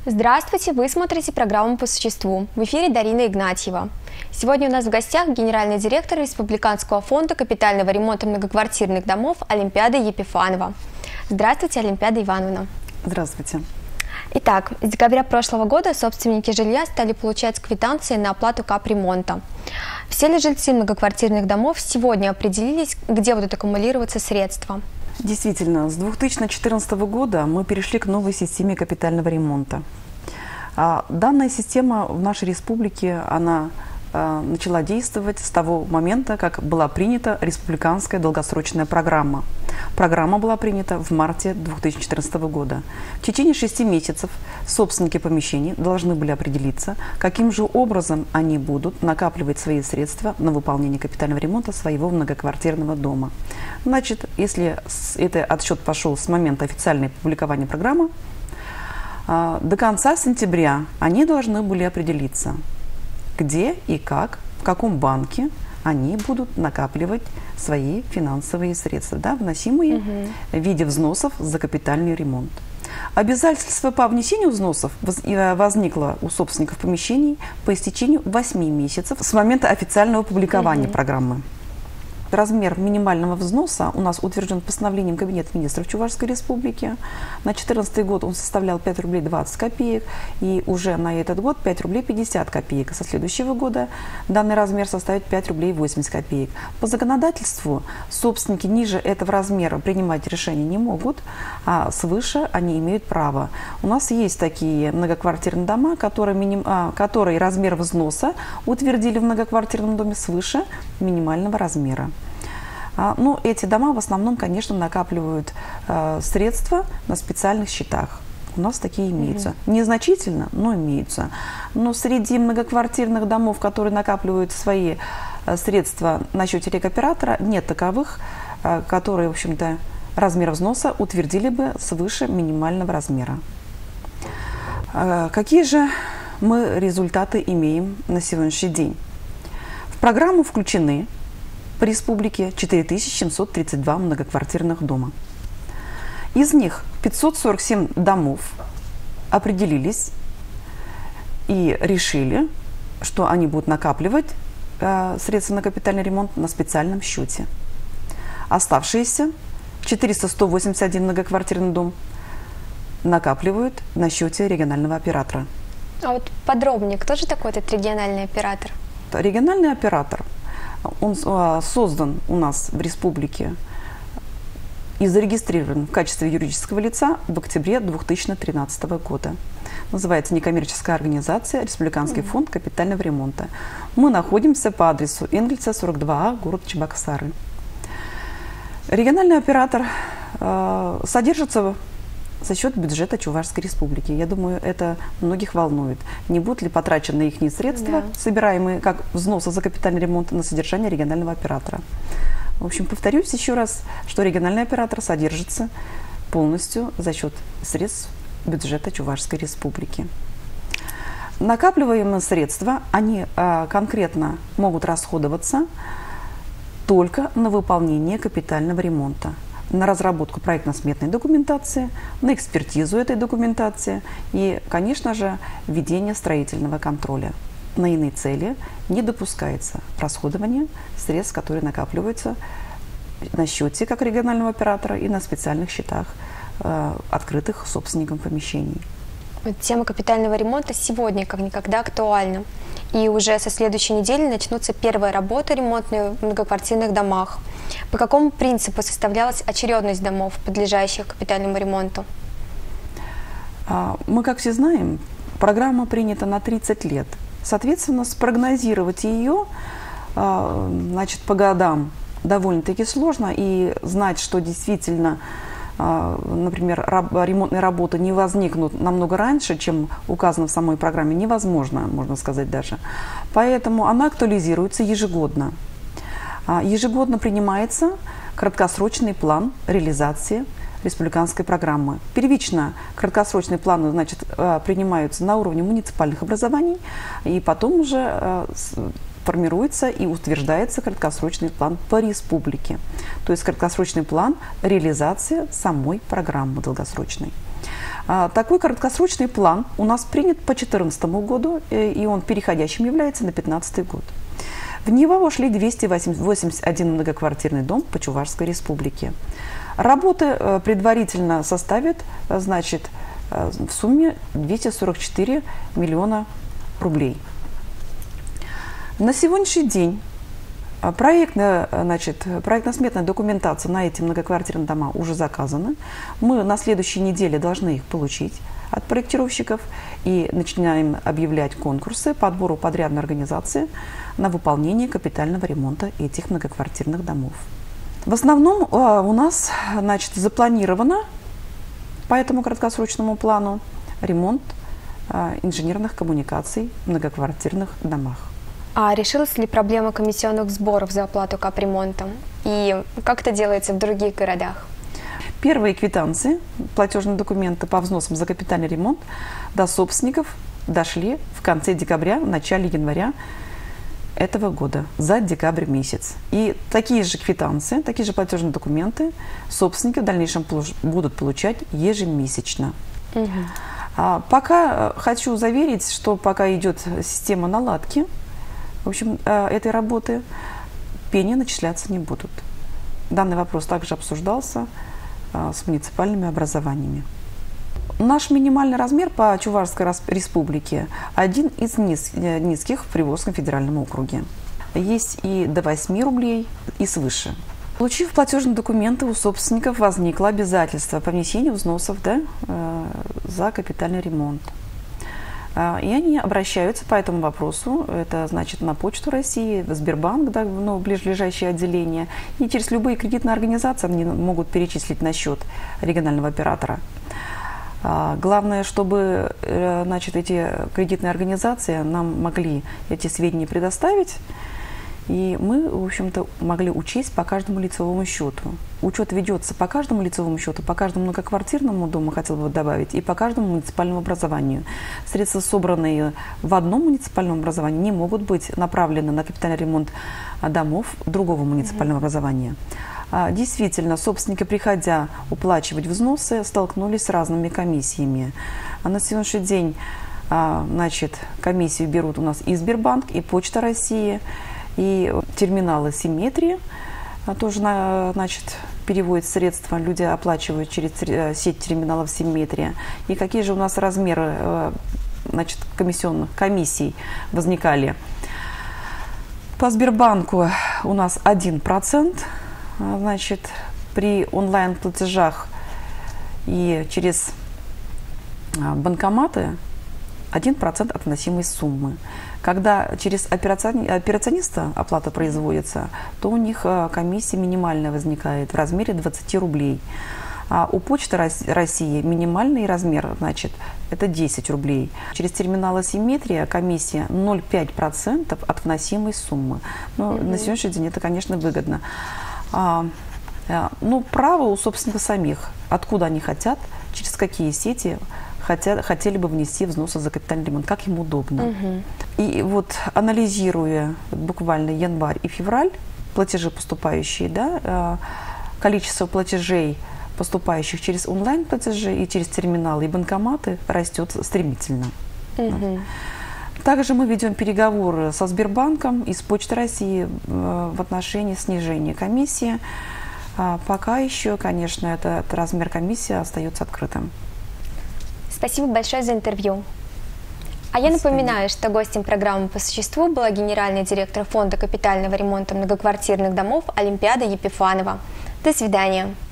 Здравствуйте, вы смотрите программу «По существу». В эфире Дарина Игнатьева. Сегодня у нас в гостях генеральный директор Республиканского фонда капитального ремонта многоквартирных домов Олимпиада Епифанова. Здравствуйте, Олимпиада Ивановна. Здравствуйте. Итак, с декабря прошлого года собственники жилья стали получать квитанции на оплату капремонта. Все ли жильцы многоквартирных домов сегодня определились, где будут аккумулироваться средства? Действительно, с 2014 года мы перешли к новой системе капитального ремонта. Данная система в нашей республике, она начала действовать с того момента, как была принята республиканская долгосрочная программа. Программа была принята в марте 2014 года. В течение 6 месяцев собственники помещений должны были определиться, каким же образом они будут накапливать свои средства на выполнение капитального ремонта своего многоквартирного дома. Значит, если этот отсчет пошел с момента официального публикования программы, до конца сентября они должны были определиться, где и как, в каком банке они будут накапливать свои финансовые средства, вносимые в виде взносов за капитальный ремонт. Обязательство по внесению взносов возникло у собственников помещений по истечению 8 месяцев с момента официального публикования программы. Размер минимального взноса у нас утвержден постановлением Кабинета министров Чувашской республики. На 2014 год он составлял 5 рублей 20 копеек, и уже на этот год 5 рублей 50 копеек. Со следующего года данный размер составит 5 рублей 80 копеек. По законодательству собственники ниже этого размера принимать решения не могут, а свыше они имеют право. У нас есть такие многоквартирные дома, которые размер взноса утвердили в многоквартирном доме свыше минимального размера. Ну, эти дома в основном, конечно, накапливают средства на специальных счетах. У нас такие имеются. Незначительно, но имеются. Но среди многоквартирных домов, которые накапливают свои средства на счете рекоператора, нет таковых, которые, в общем-то, размер взноса утвердили бы свыше минимального размера. Какие же мы результаты имеем на сегодняшний день? В программу включены по республике 4732 многоквартирных дома. Из них 547 домов определились и решили, что они будут накапливать средства на капитальный ремонт на специальном счете. Оставшиеся 181 многоквартирный дом накапливают на счете регионального оператора. А вот подробнее, кто же такой этот региональный оператор? Региональный оператор, он создан у нас в республике и зарегистрирован в качестве юридического лица в октябре 2013 года. Называется некоммерческая организация Республиканский фонд капитального ремонта. Мы находимся по адресу Энгельса, 42А, город Чебоксары. Региональный оператор содержится за счет бюджета Чувашской республики. Я думаю, это многих волнует. Не будут ли потрачены их средства, собираемые как взносы за капитальный ремонт, на содержание регионального оператора. В общем, повторюсь еще раз, что региональный оператор содержится полностью за счет средств бюджета Чувашской республики. Накапливаемые средства, они конкретно могут расходоваться только на выполнение капитального ремонта, на разработку проектно-сметной документации, на экспертизу этой документации и, конечно же, ведение строительного контроля. На иные цели не допускается расходование средств, которые накапливаются на счете как регионального оператора и на специальных счетах, открытых собственникам помещений. Тема капитального ремонта сегодня как никогда актуальна. И уже со следующей недели начнутся первые работы ремонтные в многоквартирных домах. По какому принципу составлялась очередность домов, подлежащих капитальному ремонту? Мы, как все знаем, программа принята на 30 лет. Соответственно, спрогнозировать ее по годам довольно-таки сложно. И знать, что действительно, например, ремонтные работы не возникнут намного раньше, чем указано в самой программе, невозможно, можно сказать даже. Поэтому она актуализируется ежегодно. Ежегодно принимается краткосрочный план реализации республиканской программы. Первично краткосрочные планы, принимаются на уровне муниципальных образований, и потом уже формируется и утверждается краткосрочный план по республике. То есть краткосрочный план реализации самой программы долгосрочной. Такой краткосрочный план у нас принят по 2014 году, и он переходящим является на 2015 год. В него вошли 281 многоквартирный дом по Чувашской республике. Работы предварительно составят, значит, в сумме 244 миллиона рублей. На сегодняшний день проектно-сметная документация на эти многоквартирные дома уже заказана. Мы на следующей неделе должны их получить от проектировщиков и начинаем объявлять конкурсы по отбору подрядной организации на выполнение капитального ремонта этих многоквартирных домов. В основном у нас, значит, запланировано по этому краткосрочному плану ремонт инженерных коммуникаций в многоквартирных домах. А решилась ли проблема комиссионных сборов за оплату капремонтом? И как это делается в других городах? Первые квитанции, платежные документы по взносам за капитальный ремонт до собственников дошли в конце декабря, в начале января этого года, за декабрь месяц. И такие же квитанции, такие же платежные документы собственники в дальнейшем будут получать ежемесячно. Пока хочу заверить, что пока идет система наладки, в общем, этой работы, пени начисляться не будут. Данный вопрос также обсуждался с муниципальными образованиями. Наш минимальный размер по Чувашской республике один из низких в Приволжском федеральном округе. Есть и до 8 рублей, и свыше. Получив платежные документы, у собственников возникло обязательство по внесению взносов за капитальный ремонт. И они обращаются по этому вопросу, это значит на Почту России, в Сбербанк, да, ближайшие отделения, и через любые кредитные организации они могут перечислить на счет регионального оператора. Главное, чтобы, значит, эти кредитные организации нам могли эти сведения предоставить, и мы, в общем-то, могли учесть по каждому лицевому счету. Учет ведется по каждому лицевому счету, по каждому многоквартирному дому, хотел бы добавить, и по каждому муниципальному образованию. Средства, собранные в одном муниципальном образовании, не могут быть направлены на капитальный ремонт домов другого муниципального образования. Действительно, собственники, приходя уплачивать взносы, столкнулись с разными комиссиями. На сегодняшний день, значит, комиссию берут у нас и Сбербанк, и Почта России, и терминалы Симметрии тоже, значит, переводят средства, люди оплачивают через сеть терминалов Симметрия. И какие же у нас размеры, значит, комиссий возникали? По Сбербанку у нас 1%, значит, при онлайн-платежах и через банкоматы 1% от вносимой суммы. Когда через операциониста оплата производится, то у них комиссия минимальная возникает в размере 20 рублей. А у Почты России минимальный размер, значит, это 10 рублей. Через терминалы Симметрия комиссия 0,5% от вносимой суммы. Но на сегодняшний день это, конечно, выгодно. Ну, право у собственников самих, откуда они хотят, через какие сети хотели бы внести взносы за капитальный ремонт, как им удобно. И вот, анализируя буквально январь и февраль, платежи поступающие, да, количество платежей, поступающих через онлайн-платежи и через терминалы и банкоматы, растет стремительно. Также мы ведем переговоры со Сбербанком и с Почтой России в отношении снижения комиссии. Пока еще, конечно, этот размер комиссии остается открытым. Спасибо большое за интервью. А я напоминаю, что гостем программы «По существу» была генеральный директор Фонда капитального ремонта многоквартирных домов Олимпиада Епифанова. До свидания.